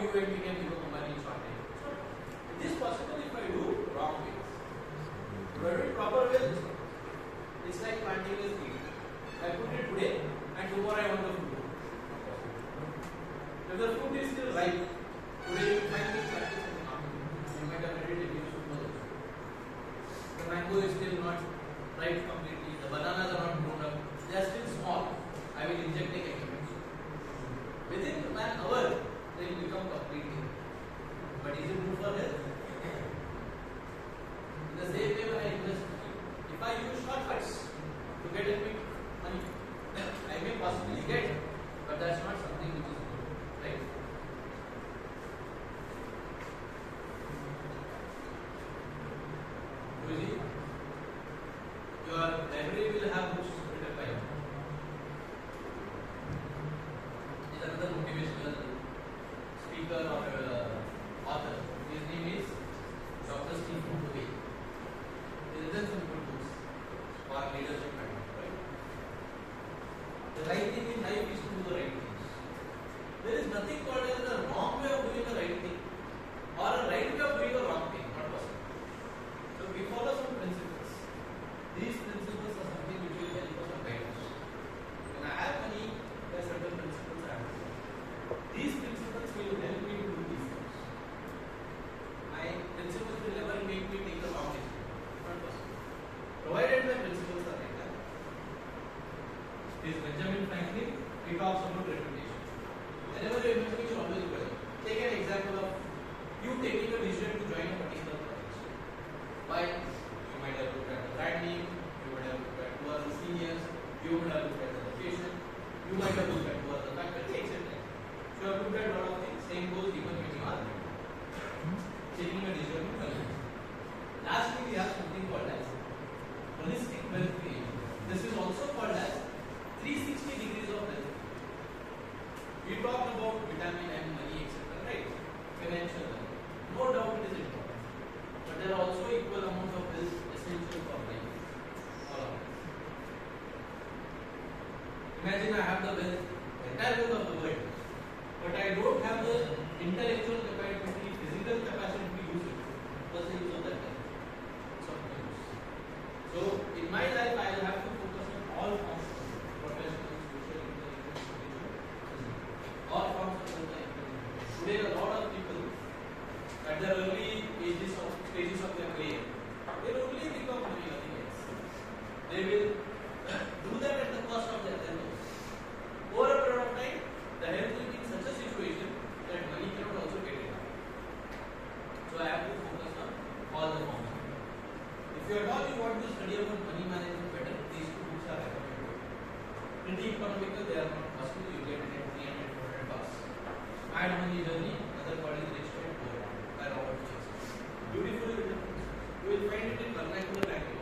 you and me can become a money shortage. So it is possible if I do wrong ways. If I do it proper ways, it's like planting a seed. I put it today and tomorrow I want the fruit. If the fruit is still ripe, today you find me practice in the market. You might have read it in the The mango is still not ripe completely. The bananas are not grown up. They are still small. I will inject a chemical. Within 1 hour, they will become completely. But is it good for health? In the same way, when I invest, if I use shortcuts to get a quick money, I may possibly get, but that's not something which is good, right? Guruji, your library will have books written by you. Is another motivational speaker or author. His name is Dr. Stephen Covey. He has written some good books for leadership matters, right? The right thing in life is to do the right things. There is nothing called as the wrong way of doing the right thing or a right way of doing the wrong thing. Not possible. So we follow some principles. These principles are something which will help us and guide us. When I have money, there are certain principles I have to follow. These principles will help me to do these things. My principles will never make me take the wrong decision. Not possible. Provided my principles are like that. This Benjamin Franklin, he talks about reputation. Whenever you invest, you should always go. Take an example of you taking a decision to join a particular college. Why? You might have looked at the branding, you might have looked at who are the seniors, you might have looked at the location, you might have looked at who are the faculty, etc. So you have looked at a lot of things. Same goes even when you are taking a decision to college. Lastly, we have something called as holistic wealth creation. This is also called as 360 degrees of wealth. We talked about vitamin M, money, etc. Right? Financial wealth. No doubt it is important. But there are also equal amounts of wealth essential for life. All of it. Imagine I have the wealth, entire wealth of the world, but I don't have the intellectual capacity, physical capacity to use it. What's the use of that wealth? It's of no use. So in my life, I will have to focus on all forms of professional, social, intellectual, all forms of intellectual. Today, a lot of people at the early stages of their career, they will only become money, nothing else. They will do that at the cost of their health. Over a period of time, the health will be in such a situation that money cannot also get it out. So I have to focus on all the forms. If you at all you want to study about money management better, these two books are recommended. Pretty economical, they are not costly. You get it at 300 bucks. Mad Money Journey, another called is Rich Dad Poor Dad by Robert Chase. Beautiful written books. You will find it in vernacular language.